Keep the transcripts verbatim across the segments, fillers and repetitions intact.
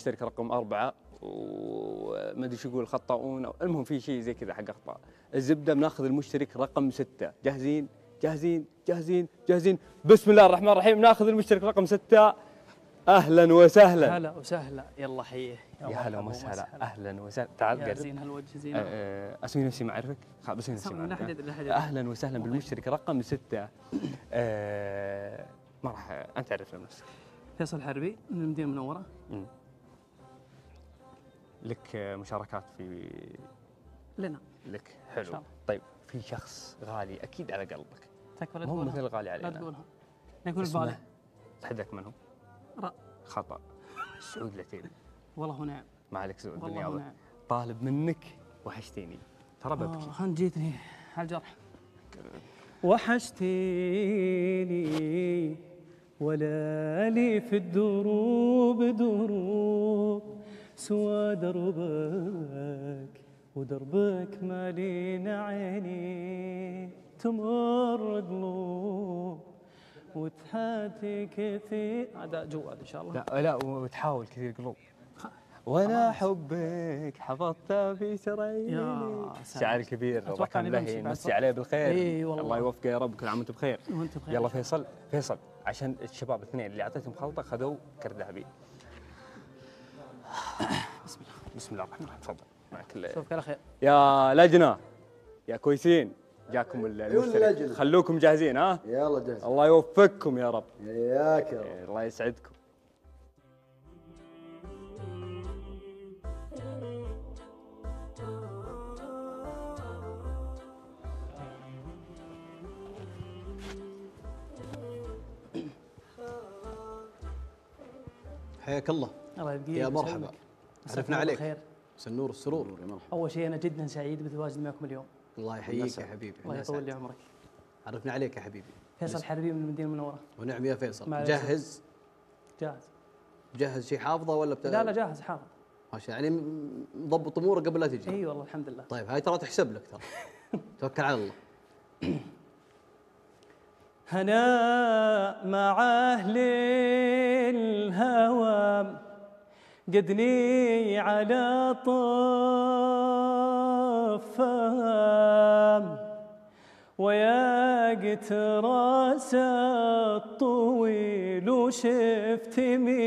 المشترك رقم أربعة وما ادري شو يقول خطاؤون، المهم في شيء زي كذا حق اخطاء. الزبده بناخذ المشترك رقم ستة. جاهزين جاهزين جاهزين جاهزين؟ بسم الله الرحمن الرحيم. ناخذ المشترك رقم ستة. اهلا وسهلا. هلا وسهلا. يلا حيه. يا هلا وسهلا. اهلا وسهلا. تعال يا زين هالوجه زين. اسوي نفسي ما اعرفك. بس نفسي ما اعرفك. اهلا وسهلا بالمشترك رقم ستة. أه ما راح انت تعرف نفسك. فيصل حربي من المدينه المنوره. امم لك مشاركات في لنا لك حلو. طيب في شخص غالي اكيد على قلبك. تكفى مو مثل غالي علينا. لا تقولها. نقول بالي. تحدك من هو؟ راء. خطأ. سعود العتيبي. والله ونعم. ما عليك سعود والله ونعم. طالب منك وحشتيني. ترى ببكي. اه جيتني على الجرح. وحشتيني ولا لي في الدروب دروب سوى دربك ودربك مالينا عيني تمر قلوب وتحاتي كثير. هذا جوال ان شاء الله. لا لا وتحاول كثير قلوب. وانا حبك حفظته في شراييني. شاعر كبير رقم له مسي عليه بالخير. اي والله. الله يوفقه يا رب. كل عام وانت بخير. وانت بخير. يلا فيصل فيصل عشان الشباب الاثنين اللي اعطيتهم خلطه خذوا كرت ذهبي. بسم الله. بسم الله الرحمن الرحيم. تفضل معك. اشوفك على خير. يا لجنه يا كويسين جاكم المشترك. خلوكم جاهزين. ها يلا جاهز. الله يوفقكم يا رب. ياك يا رب. الله يسعدكم. حياك الله. الله يبقيك. يا مرحبا. عرفنا عليك. خير. سنور السرور. يا مرحبا. اول شيء انا جدا سعيد بتواجد معكم اليوم. الله يحييك يا حبيبي. الله يطول لي عمرك. عرفنا عليك يا حبيبي. فيصل حربي من المدينه المنوره. ونعم يا فيصل. جاهز؟ جاهز. جاهز شيء حافظه ولا بت... لا لا جاهز حافظ. ماشي يعني مضبط امورك قبل لا تجي. اي والله الحمد لله. طيب هاي ترى تحسب لك ترى. توكل على الله. هنا مع أهل الهوى قدني على طفام وياقت راس الطويل وشفت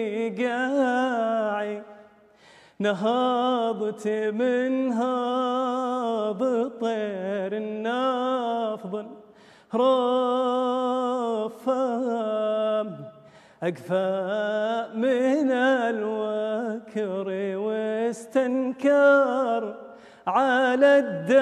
مقاعي نهضت منها بطير النافض رفام أقفى من الوكر واستنكر على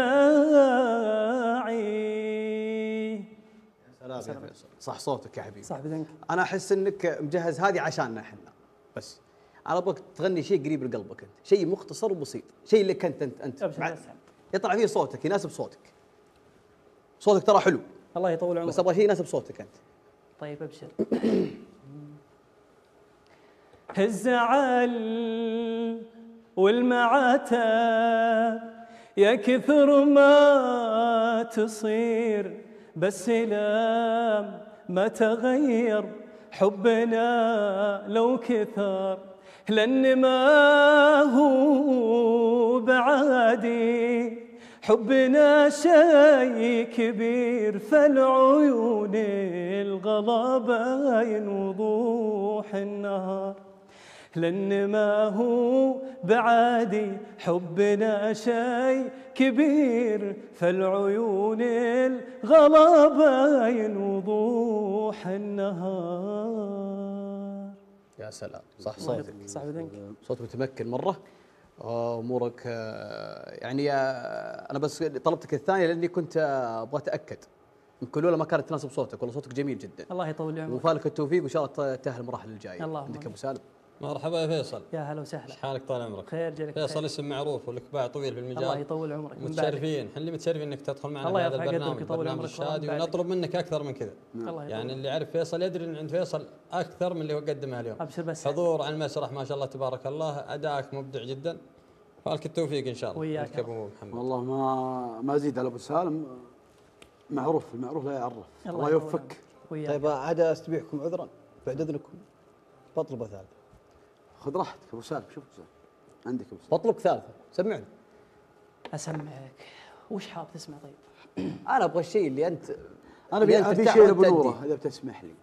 الداعي. سلام يا فيصل. صح صوتك يا حبيبي. صح بدنك. أنا أحس إنك مجهز هذه عشاننا احنا بس. أنا أبغاك تغني شيء قريب لقلبك أنت، شيء مختصر وبسيط، شيء اللي كنت أنت أنت أبشر يطلع فيه صوتك يناسب صوتك. صوتك ترى حلو. الله يطول عمرك. بس أبغى شيء يناسب صوتك أنت. طيب أبشر. الزعل والمعاتب يا كثر ما تصير بس لا ما تغير حبنا لو كثر لأن ما هو بعادي حبنا شيء كبير فالعيون الغلابين وضوح النهار لأن ما هو بعادي حبنا شيء كبير فالعيون الغلابين وضوح النهار. يا سلام. صح صوتك. صح بدنك. صوت متمكن مرة. امورك يعني انا بس طلبتك الثانيه لاني كنت ابغى اتاكد يمكن الاولى ما كانت تناسب صوتك ولا صوتك جميل جدا. الله يطول عمرك. وفالك التوفيق وان شاء الله تاهل المراحل الجايه. عندك ابو سالم. مرحبا يا فيصل. يا هلا وسهلا. ايش حالك طال عمرك؟ خير جلك. فيصل اسم معروف ولك باع طويل في المجال. الله يطول عمرك. متشرفين، احنا اللي متشرفين انك تدخل معنا في هذا البرنامج برنامج الشادي ونطلب منك اكثر من كذا. يعني اللي يعرف فيصل يدري ان عند فيصل اكثر من اللي هو قدمه اليوم. ابشر بس. حضور على المسرح ما شاء الله تبارك الله، ادائك مبدع جدا. فالك التوفيق ان شاء الله. وياك ابو محمد. والله ما ما ازيد على ابو سالم، معروف المعروف لا يعرف. الله يوفقك. طيب عاد استبيحكم عذرا بعد اذنكم بطلبه ثالثه. خذ راحتك ابو سالم، شوف سالم عندك ابو سالم. بطلب ثالثه سمعني. اسمعك. وش حاب تسمع طيب؟ انا ابغى الشيء اللي انت انا ابي ابي شيء ابو نوره اذا بتسمح لي.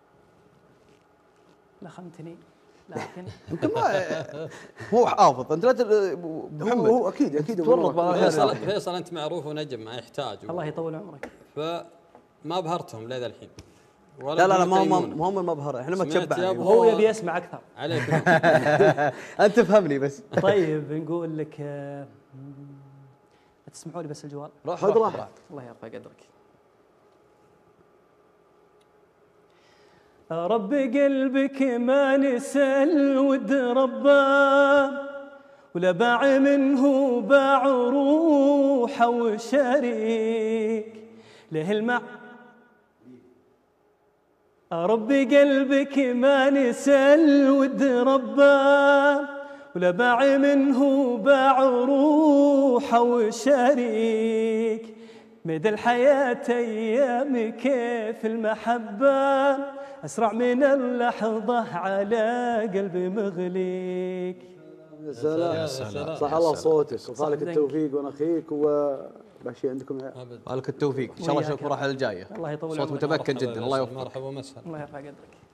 لخمتني لكن يمكن ما هو حافظ انت لا محمد. هو اكيد اكيد فيصل فيصل انت معروف ونجم ما يحتاج. الله يطول عمرك. فما ابهرتهم لذا الحين. لا لا لا ما ما ما هم المبهر، احنا ما تشبعنا. هو يبي يسمع اكثر. عليك انت فهمني بس. طيب نقول لك تسمحوا لي بس الجوال. خذ راحتك. الله يرفع قدرك. رب قلبك ما نسى الود رباه، ولا باع منه باع روحه وشريك له المع. رب قلبك ما نسى الود رباه، ولا باع منه باع روحه وشريك. مدى الحياة أيام كيف المحبة، أسرع من اللحظة على قلبي مغليك. يا سلام يا سلام، صح الله صوتك وفالك التوفيق ونخيك وباشي عندكم. فالك التوفيق ان شاء الله. اشوفكم الراحله الجايه. الله يطول صوت متمكن جدا. الله يوفقك. مرحبا ومسهلا. الله يرفع قدرك.